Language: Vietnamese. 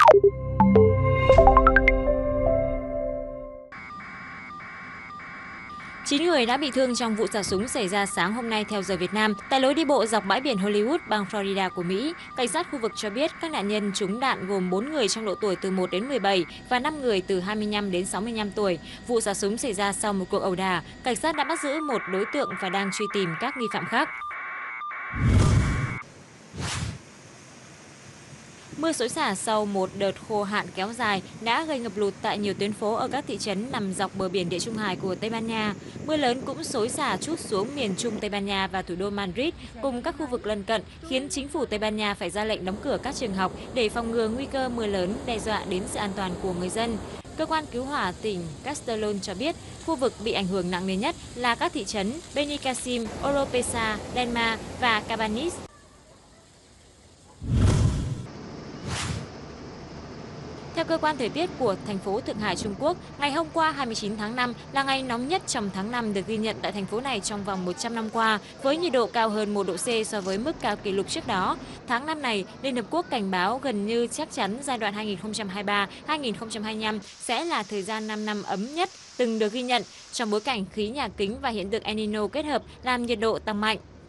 9 người đã bị thương trong vụ xả súng xảy ra sáng hôm nay theo giờ Việt Nam tại lối đi bộ dọc bãi biển Hollywood, bang Florida của Mỹ. Cảnh sát khu vực cho biết các nạn nhân trúng đạn gồm 4 người trong độ tuổi từ 1 đến 17 và 5 người từ 25 đến 65 tuổi. Vụ xả súng xảy ra sau một cuộc ẩu đả. Cảnh sát đã bắt giữ một đối tượng và đang truy tìm các nghi phạm khác. Mưa xối xả sau một đợt khô hạn kéo dài đã gây ngập lụt tại nhiều tuyến phố ở các thị trấn nằm dọc bờ biển Địa Trung Hải của Tây Ban Nha. Mưa lớn cũng xối xả trút xuống miền Trung Tây Ban Nha và thủ đô Madrid cùng các khu vực lân cận, khiến chính phủ Tây Ban Nha phải ra lệnh đóng cửa các trường học để phòng ngừa nguy cơ mưa lớn đe dọa đến sự an toàn của người dân. Cơ quan cứu hỏa tỉnh Castellón cho biết khu vực bị ảnh hưởng nặng nề nhất là các thị trấn Benicàssim, Oropesa, Denma và Cabanis. Theo cơ quan thời tiết của thành phố Thượng Hải, Trung Quốc, ngày hôm qua 29 tháng 5 là ngày nóng nhất trong tháng 5 được ghi nhận tại thành phố này trong vòng 100 năm qua, với nhiệt độ cao hơn 1 độ C so với mức cao kỷ lục trước đó. Tháng 5 này, Liên Hợp Quốc cảnh báo gần như chắc chắn giai đoạn 2023-2025 sẽ là thời gian 5 năm ấm nhất từng được ghi nhận, trong bối cảnh khí nhà kính và hiện tượng El Nino kết hợp làm nhiệt độ tăng mạnh.